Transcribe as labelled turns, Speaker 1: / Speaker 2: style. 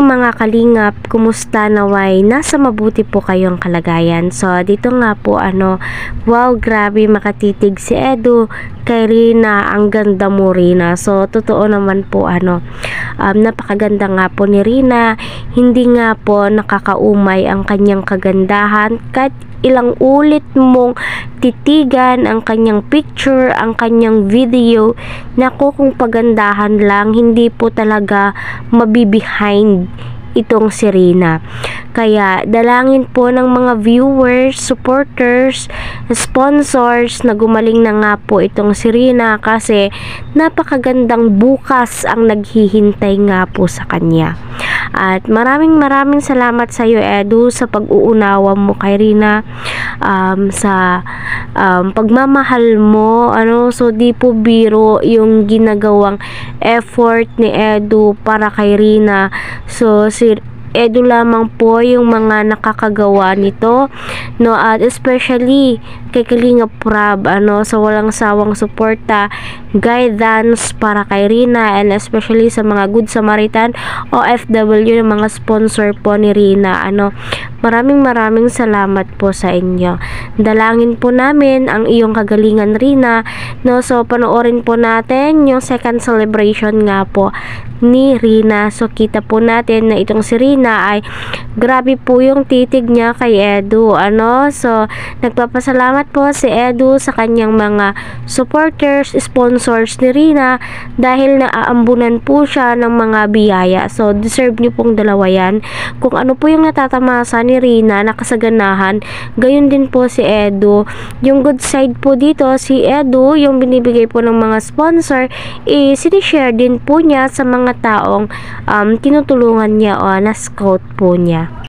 Speaker 1: Mga kalingap, kumusta naway? Nasa mabuti po kayong kalagayan. So, dito nga po, wow, grabe makatitig si Edu kay Rina. Ang ganda mo, Rina. So, totoo naman po, napakaganda nga po ni Rina. Hindi nga po nakakaumay ang kanyang kagandahan. Kahit ilang ulit mong titigan ang kanyang picture, ang kanyang video, naku, kung pagandahan lang, hindi po talaga mabibehind itong si Rina. Kaya dalangin po ng mga viewers, supporters, sponsors na gumaling na nga po itong si Rina kasi napakagandang bukas ang naghihintay nga po sa kanya. At maraming salamat sa iyo, Edu, sa pag-uunawa mo kay Rina, sa pagmamahal mo, so di po biro yung ginagawang effort ni Edu para kay Rina. So si Edu lamang po yung mga nakakagawa nito, no, at especially kay Kalingap Prab, sa walang sawang suporta, guidance para kay Rina, and especially sa mga Good Samaritan OFW ng mga sponsor po ni Rina. Maraming salamat po sa inyo. Dalangin po namin ang iyong kagalingan, Rina, no. So panoorin po natin yung second celebration nga po ni Rina. So kita po natin na itong si Rina ay grabe po yung titig niya kay Edu, so nagpapasalamat po si Edu sa kanyang mga supporters, sponsors ni Rina dahil naaambunan po siya ng mga biyaya. So deserve niyo pong dalawa yan. Kung ano po yung natatamasa ni Rina, nakasaganahan, gayon din po si Edu. Yung good side po dito, si Edu, yung binibigay po ng mga sponsor, sinishare din po niya sa mga taong tinutulungan niya o na-scout po niya.